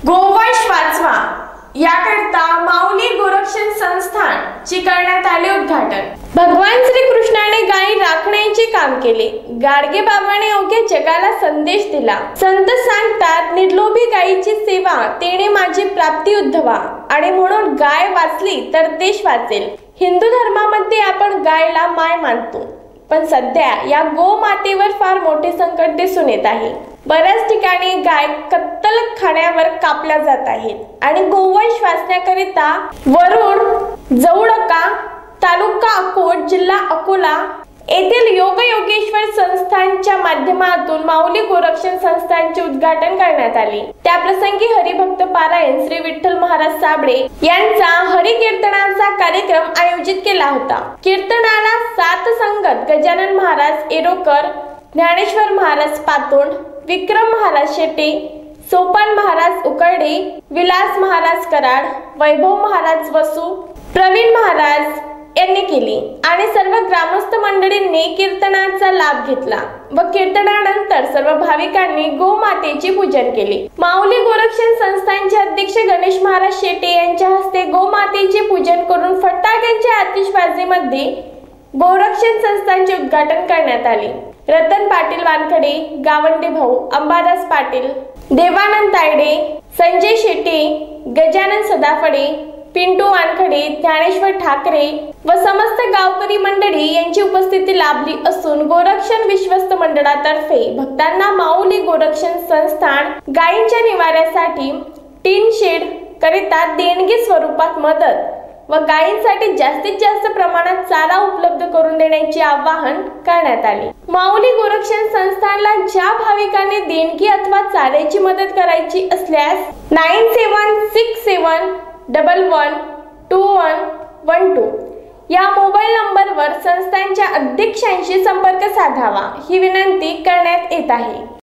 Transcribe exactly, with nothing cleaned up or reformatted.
गोवंश वाचवा याकरता माऊली गोरक्षण संस्थान ची करण्यात आले उद्घाटन। भगवान श्री कृष्णाने गायी राखण्याचे काम केले। गाडगे बाबाने अवघ्या जगाला संदेश दिला। संत सांगतात, निर्लोभी गायीची सेवा तेने माझी प्राप्ती उद्धवा, आणि म्हणून गाय वाचली तर देश वाचेल। हिंदू धर्मामध्ये आपण गायला माय मानतो, पण सध्या या गोमातेवर फार मोठे संकट दिसून येत आहे। बऱ्याच ठिकाणी गाय कत्तल खाण्यावर कापल्या जात आहेत आणि गोवंश वाचण्याकरिता वरुड, जवळका, तालुका अकोट, जिल्हा अकोला येथील योग योगेश्वर संस्थानच्या माध्यमातून माऊली गोरक्षण संस्थानचे उद्घाटन करण्यात आले। त्या प्रसंगी हरिभक्त पारायण श्री विठ्ठल महाराज साबळे यांचा हरिकीर्तनाचा कार्यक्रम आयोजित केला होता। कीर्तनाला सात संगत गजानन महाराज एरोकर, ज्ञानेश्वर महाराज पातोंड, विक्रम महाराज शेटे, सोपान महाराज उकरडे, विलास महाराज कराड, वैभव महाराज वसू, प्रवीण महाराज यांनी केली आणि सर्व ग्रामस्थ मंडळींनी कीर्तनाचा लाभ घेतला व कीर्तनानंतर सर्व भाविकांनी गोमातेचे पूजन केले। माऊली गोरक्षण संस्थानचे अध्यक्ष गणेश महाराज शेटे यांच्या हस्ते गोमातेचे पूजन करून फटाक्यांच्या आतिषबाजीमध्ये गोरक्षण संस्थानचे उद्घाटन करण्यात आले। रतन पाटील वानखडे, गावंडे भाऊ, अंबादास पाटील, देवानंद तायडे, संजय शेटे, गजानन सदाफडे, पिंटू वानखडे, ज्ञानेश्वर ठाकरे व समस्त गावकरी मंडळी यांची उपस्थिती लाभली असून गोरक्षण विश्वस्त मंडळातर्फे भक्तांना माऊली गोरक्षण संस्थान गायींच्या निवाऱ्यासाठी टीन शेड करिता देणगी स्वरूपात मदत व गायींसाठी जास्तीत जास्त प्रमाणात चारा उपलब्ध करून देण्याचे आवाहन करण्यात आले। माऊली गोरक्षण संस्थानला ज्या भाविकांनी देणगी अथवा चाऱ्याची मदत करायची असल्यास nine seven six seven double one two one one two या मोबाईल नंबरवर संस्थानच्या अध्यक्षांशी संपर्क साधावा ही विनंती करण्यात येत आहे।